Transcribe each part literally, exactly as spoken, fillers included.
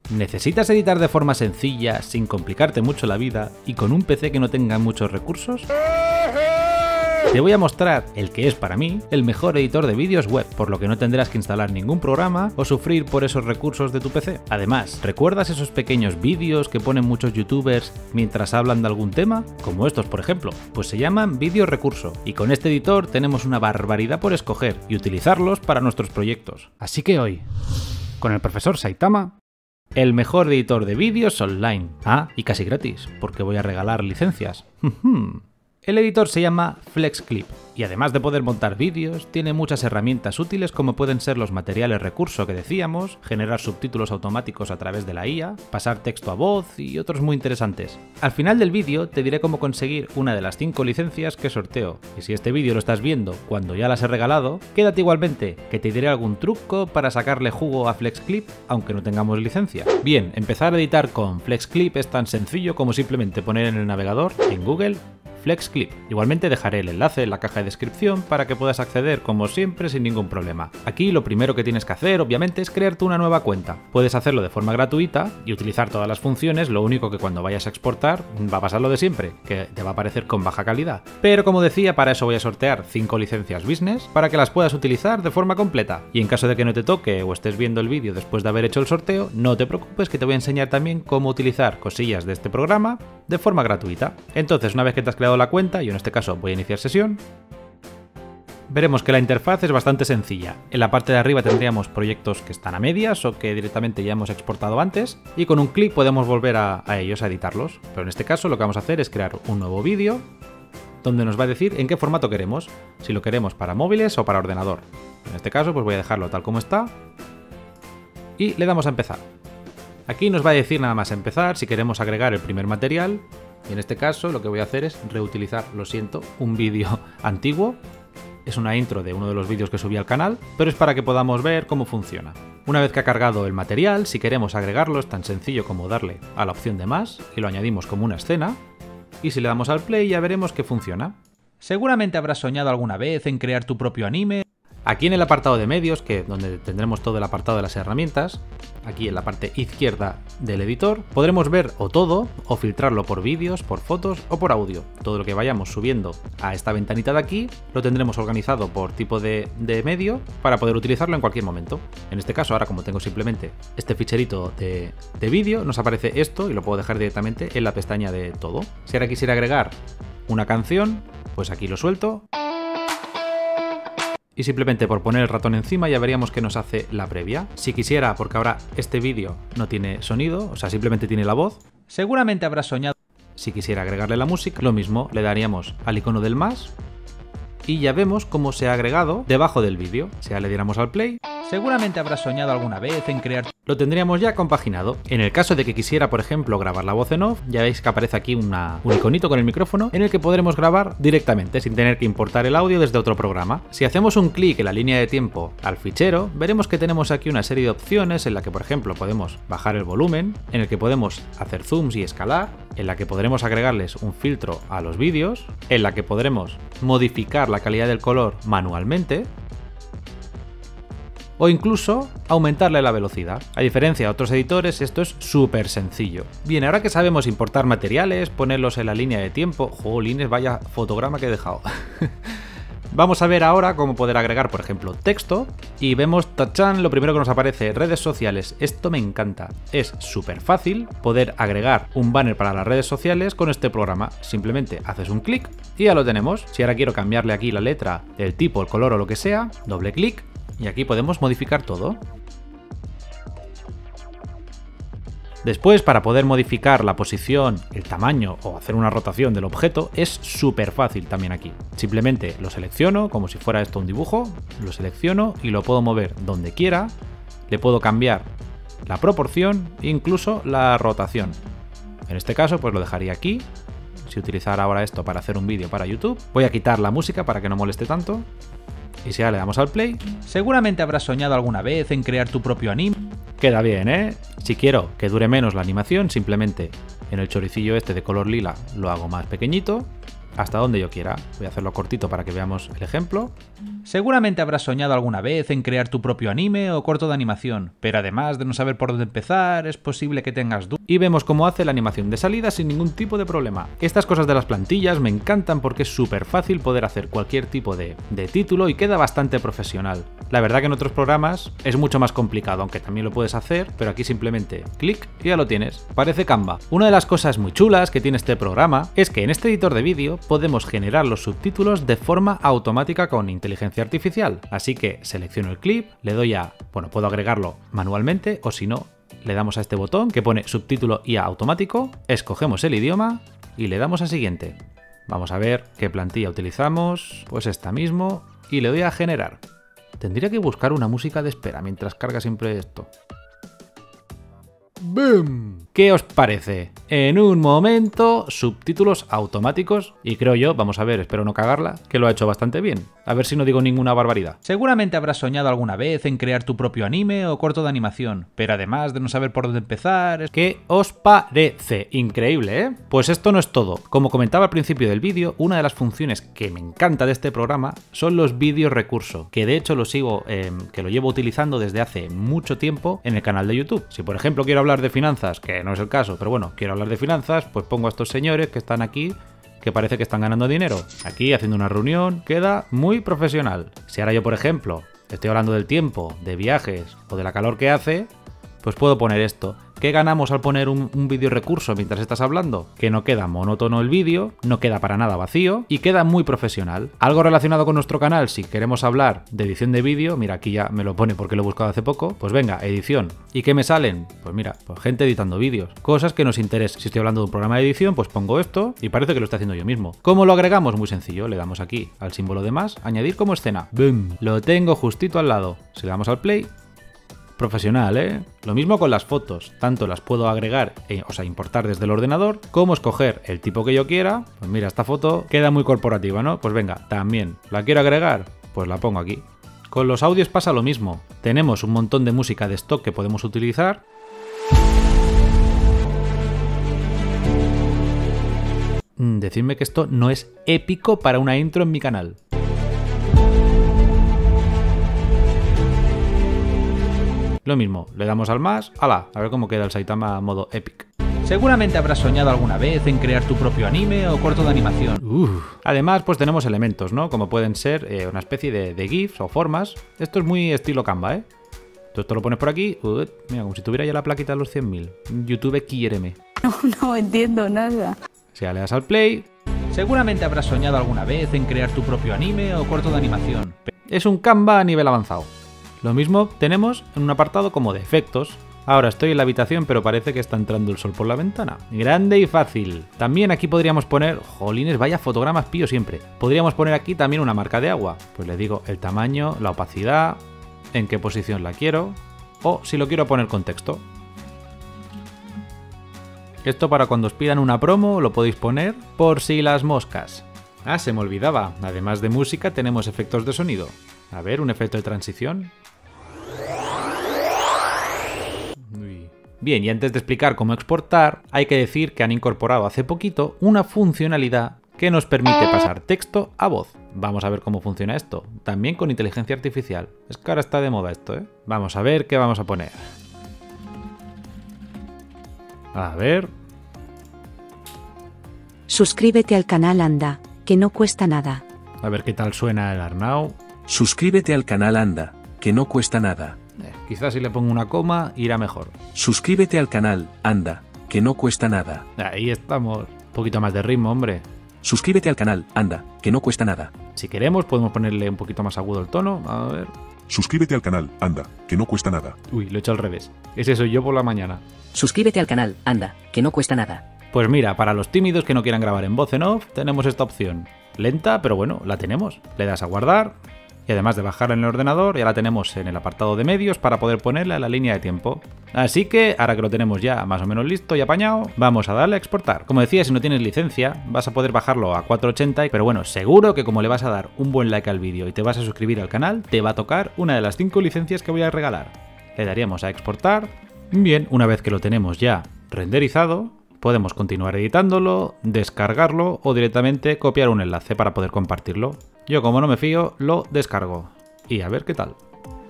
¿Necesitas editar de forma sencilla, sin complicarte mucho la vida y con un P C que no tenga muchos recursos? Te voy a mostrar el que es para mí el mejor editor de vídeos web, por lo que no tendrás que instalar ningún programa o sufrir por esos recursos de tu P C. Además, ¿recuerdas esos pequeños vídeos que ponen muchos youtubers mientras hablan de algún tema? Como estos, por ejemplo. Pues se llaman vídeos recurso, y con este editor tenemos una barbaridad por escoger y utilizarlos para nuestros proyectos. Así que hoy, con el profesor Saitama, el mejor editor de vídeos online. Ah, y casi gratis, porque voy a regalar licencias. El editor se llama FlexClip y además de poder montar vídeos, tiene muchas herramientas útiles como pueden ser los materiales recurso que decíamos, generar subtítulos automáticos a través de la I A, pasar texto a voz y otros muy interesantes. Al final del vídeo te diré cómo conseguir una de las cinco licencias que sorteo, y si este vídeo lo estás viendo cuando ya las he regalado, quédate igualmente, que te diré algún truco para sacarle jugo a FlexClip aunque no tengamos licencia. Bien, empezar a editar con FlexClip es tan sencillo como simplemente poner en el navegador, en Google, FlexClip. Igualmente dejaré el enlace en la caja de descripción para que puedas acceder como siempre sin ningún problema. Aquí lo primero que tienes que hacer obviamente es crearte una nueva cuenta. Puedes hacerlo de forma gratuita y utilizar todas las funciones, lo único que cuando vayas a exportar va a pasar lo de siempre, que te va a aparecer con baja calidad. Pero como decía, para eso voy a sortear cinco licencias business para que las puedas utilizar de forma completa. Y en caso de que no te toque o estés viendo el vídeo después de haber hecho el sorteo, no te preocupes que te voy a enseñar también cómo utilizar cosillas de este programa de forma gratuita. Entonces, una vez que te has creado la cuenta, yo en este caso voy a iniciar sesión, veremos que la interfaz es bastante sencilla. En la parte de arriba tendríamos proyectos que están a medias o que directamente ya hemos exportado antes, y con un clic podemos volver a, a ellos, a editarlos. Pero en este caso lo que vamos a hacer es crear un nuevo vídeo donde nos va a decir en qué formato queremos, si lo queremos para móviles o para ordenador. En este caso pues voy a dejarlo tal como está y le damos a empezar. Aquí nos va a decir nada más empezar si queremos agregar el primer material. Y en este caso lo que voy a hacer es reutilizar, lo siento, un vídeo antiguo. Es una intro de uno de los vídeos que subí al canal, pero es para que podamos ver cómo funciona. Una vez que ha cargado el material, si queremos agregarlo es tan sencillo como darle a la opción de más y lo añadimos como una escena. Y si le damos al play ya veremos que funciona. Seguramente habrás soñado alguna vez en crear tu propio anime. Aquí en el apartado de medios, que es donde tendremos todo el apartado de las herramientas, aquí en la parte izquierda del editor, podremos ver o todo, o filtrarlo por vídeos, por fotos o por audio. Todo lo que vayamos subiendo a esta ventanita de aquí, lo tendremos organizado por tipo de, de medio para poder utilizarlo en cualquier momento. En este caso, ahora como tengo simplemente este ficherito de, de vídeo, nos aparece esto y lo puedo dejar directamente en la pestaña de todo. Si ahora quisiera agregar una canción, pues aquí lo suelto. Y simplemente por poner el ratón encima ya veríamos que nos hace la previa. Si quisiera, porque ahora este vídeo no tiene sonido, o sea, simplemente tiene la voz, seguramente habrás soñado. Si quisiera agregarle la música, lo mismo, le daríamos al icono del más y ya vemos cómo se ha agregado debajo del vídeo. Si ya le diéramos al play, seguramente habrás soñado alguna vez en crear... Lo tendríamos ya compaginado. En el caso de que quisiera, por ejemplo, grabar la voz en off, ya veis que aparece aquí una, un iconito con el micrófono en el que podremos grabar directamente, sin tener que importar el audio desde otro programa. Si hacemos un clic en la línea de tiempo al fichero, veremos que tenemos aquí una serie de opciones en la que, por ejemplo, podemos bajar el volumen, en el que podemos hacer zooms y escalar, en la que podremos agregarles un filtro a los vídeos, en la que podremos modificar la calidad del color manualmente, o incluso aumentarle la velocidad. A diferencia de otros editores, esto es súper sencillo. Bien, ahora que sabemos importar materiales, ponerlos en la línea de tiempo... ¡Jolines, vaya fotograma que he dejado! Vamos a ver ahora cómo poder agregar, por ejemplo, texto. Y vemos, tachán, lo primero que nos aparece, redes sociales. Esto me encanta. Es súper fácil poder agregar un banner para las redes sociales con este programa. Simplemente haces un clic y ya lo tenemos. Si ahora quiero cambiarle aquí la letra, el tipo, el color o lo que sea, doble clic. Y aquí podemos modificar todo. Después, para poder modificar la posición, el tamaño o hacer una rotación del objeto, es súper fácil también aquí. Simplemente lo selecciono, como si fuera esto un dibujo, lo selecciono y lo puedo mover donde quiera. Le puedo cambiar la proporción e incluso la rotación. En este caso, pues lo dejaría aquí. Si utilizara ahora esto para hacer un vídeo para YouTube, voy a quitar la música para que no moleste tanto. Y si ahora le damos al play, seguramente habrás soñado alguna vez en crear tu propio anime. Queda bien, ¿eh? Si quiero que dure menos la animación, simplemente en el choricillo este de color lila lo hago más pequeñito hasta donde yo quiera. Voy a hacerlo cortito para que veamos el ejemplo. Seguramente habrás soñado alguna vez en crear tu propio anime o corto de animación, pero además de no saber por dónde empezar, es posible que tengas dudas. Y vemos cómo hace la animación de salida sin ningún tipo de problema. Estas cosas de las plantillas me encantan porque es súper fácil poder hacer cualquier tipo de, de título y queda bastante profesional. La verdad que en otros programas es mucho más complicado, aunque también lo puedes hacer, pero aquí simplemente clic y ya lo tienes. Parece Canva. Una de las cosas muy chulas que tiene este programa es que en este editor de vídeo podemos generar los subtítulos de forma automática con inteligencia artificial. Así que selecciono el clip, le doy a, bueno, puedo agregarlo manualmente o si no, le damos a este botón que pone subtítulo I A automático, escogemos el idioma y le damos a siguiente. Vamos a ver qué plantilla utilizamos, pues esta mismo, y le doy a generar. Tendría que buscar una música de espera mientras carga siempre esto. ¡Boom! ¿Qué os parece? En un momento, subtítulos automáticos, y creo yo, vamos a ver, espero no cagarla, que lo ha hecho bastante bien. A ver si no digo ninguna barbaridad. Seguramente habrás soñado alguna vez en crear tu propio anime o corto de animación, pero además de no saber por dónde empezar... Es... ¿Qué os parece? Increíble, ¿eh? Pues esto no es todo. Como comentaba al principio del vídeo, una de las funciones que me encanta de este programa son los vídeos recurso, que de hecho lo sigo, eh, que lo llevo utilizando desde hace mucho tiempo en el canal de YouTube. Si por ejemplo quiero hablar de finanzas, que no es el caso, pero bueno, quiero hablar de finanzas, pues pongo a estos señores que están aquí, que parece que están ganando dinero, aquí haciendo una reunión, queda muy profesional. Si ahora yo, por ejemplo, estoy hablando del tiempo, de viajes o de la calor que hace, pues puedo poner esto. ¿Qué ganamos al poner un, un vídeo recurso mientras estás hablando? Que no queda monótono el vídeo, no queda para nada vacío y queda muy profesional. Algo relacionado con nuestro canal, si queremos hablar de edición de vídeo, mira, aquí ya me lo pone porque lo he buscado hace poco, pues venga, edición. ¿Y qué me salen? Pues mira, pues gente editando vídeos, cosas que nos interesan. Si estoy hablando de un programa de edición, pues pongo esto y parece que lo estoy haciendo yo mismo. ¿Cómo lo agregamos? Muy sencillo, le damos aquí al símbolo de más, añadir como escena. ¡Bum! Lo tengo justito al lado. Si le damos al play... Profesional, ¿eh? Lo mismo con las fotos, tanto las puedo agregar, eh, o sea, importar desde el ordenador, como escoger el tipo que yo quiera. Pues mira, esta foto queda muy corporativa, ¿no? Pues venga, también, ¿la quiero agregar? Pues la pongo aquí. Con los audios pasa lo mismo. Tenemos un montón de música de stock que podemos utilizar. Mm, decidme que esto no es épico para una intro en mi canal. Lo mismo, le damos al más, ¡hala! A ver cómo queda el Saitama modo epic. Seguramente habrás soñado alguna vez en crear tu propio anime o corto de animación. Uf. Además, pues tenemos elementos, ¿no? Como pueden ser eh, una especie de, de GIFs o formas. Esto es muy estilo Canva, ¿eh? Tú esto lo pones por aquí, uh, mira, como si tuviera ya la plaquita de los cien mil. YouTube, quiéreme. No, no entiendo nada. Si ya le das al play... Seguramente habrás soñado alguna vez en crear tu propio anime o corto de animación. Es un Canva a nivel avanzado. Lo mismo tenemos en un apartado como de efectos. Ahora estoy en la habitación pero parece que está entrando el sol por la ventana. Grande y fácil. También aquí podríamos poner... Jolines, vaya fotogramas pío siempre. Podríamos poner aquí también una marca de agua. Pues le digo el tamaño, la opacidad, en qué posición la quiero o si lo quiero poner con texto. Esto para cuando os pidan una promo lo podéis poner por si las moscas. Ah, se me olvidaba. Además de música tenemos efectos de sonido. A ver, un efecto de transición. Uy. Bien, y antes de explicar cómo exportar, hay que decir que han incorporado hace poquito una funcionalidad que nos permite pasar texto a voz. Vamos a ver cómo funciona esto. También con inteligencia artificial. Es que ahora está de moda esto, ¿eh? Vamos a ver qué vamos a poner. A ver... Suscríbete al canal Anda, que no cuesta nada. A ver qué tal suena el Arnau. Suscríbete al canal Anda, que no cuesta nada. Eh, quizás si le pongo una coma irá mejor. Suscríbete al canal Anda, que no cuesta nada. Ahí estamos. Un poquito más de ritmo, hombre. Suscríbete al canal Anda, que no cuesta nada. Si queremos podemos ponerle un poquito más agudo el tono. A ver. Suscríbete al canal Anda, que no cuesta nada. Uy, lo he hecho al revés. Ese soy yo por la mañana. Suscríbete al canal Anda, que no cuesta nada. Pues mira, para los tímidos que no quieran grabar en voz en off, tenemos esta opción. Lenta, pero bueno, la tenemos. Le das a guardar. Y además de bajarla en el ordenador, ya la tenemos en el apartado de medios para poder ponerla en la línea de tiempo. Así que, ahora que lo tenemos ya más o menos listo y apañado, vamos a darle a exportar. Como decía, si no tienes licencia, vas a poder bajarlo a cuatrocientos ochenta, pero bueno, seguro que como le vas a dar un buen like al vídeo y te vas a suscribir al canal, te va a tocar una de las cinco licencias que voy a regalar. Le daríamos a exportar. Bien, una vez que lo tenemos ya renderizado, Podemos continuar editándolo, descargarlo o directamente copiar un enlace para poder compartirlo. Yo, como no me fío, lo descargo. Y a ver qué tal.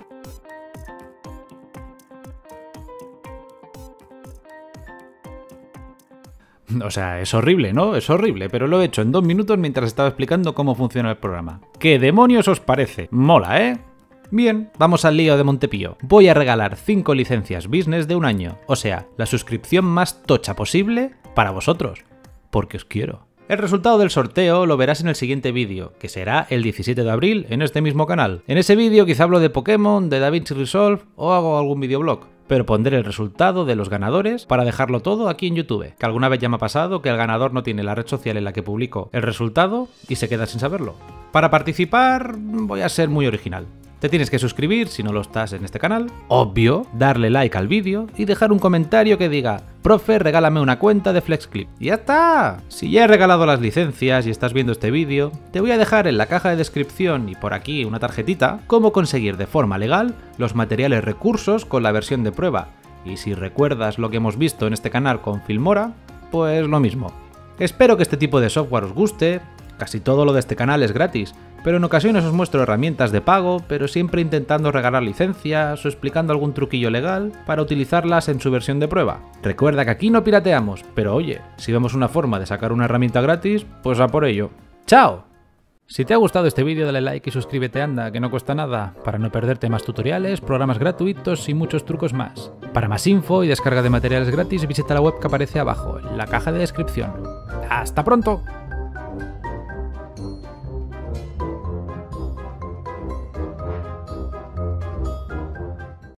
O sea, es horrible, ¿no? Es horrible, pero lo he hecho en dos minutos mientras estaba explicando cómo funciona el programa. ¿Qué demonios os parece? Mola, ¿eh? Bien, vamos al lío de Montepío. Voy a regalar cinco licencias business de un año, o sea, la suscripción más tocha posible para vosotros, porque os quiero. El resultado del sorteo lo verás en el siguiente vídeo, que será el diecisiete de abril en este mismo canal. En ese vídeo quizá hablo de Pokémon, de DaVinci Resolve o hago algún videoblog, pero pondré el resultado de los ganadores para dejarlo todo aquí en YouTube. Que alguna vez ya me ha pasado que el ganador no tiene la red social en la que publico el resultado y se queda sin saberlo. Para participar voy a ser muy original. Te tienes que suscribir si no lo estás en este canal, obvio, darle like al vídeo y dejar un comentario que diga profe, regálame una cuenta de FlexClip. ¡Y ya está! Si ya he regalado las licencias y estás viendo este vídeo, te voy a dejar en la caja de descripción y por aquí una tarjetita cómo conseguir de forma legal los materiales recursos con la versión de prueba. Y si recuerdas lo que hemos visto en este canal con Filmora, pues lo mismo. Espero que este tipo de software os guste. Casi todo lo de este canal es gratis, pero en ocasiones os muestro herramientas de pago, pero siempre intentando regalar licencias o explicando algún truquillo legal para utilizarlas en su versión de prueba. Recuerda que aquí no pirateamos, pero oye, si vemos una forma de sacar una herramienta gratis, pues a por ello. ¡Chao! Si te ha gustado este vídeo dale like y suscríbete, anda, que no cuesta nada, para no perderte más tutoriales, programas gratuitos y muchos trucos más. Para más info y descarga de materiales gratis visita la web que aparece abajo, en la caja de descripción. ¡Hasta pronto!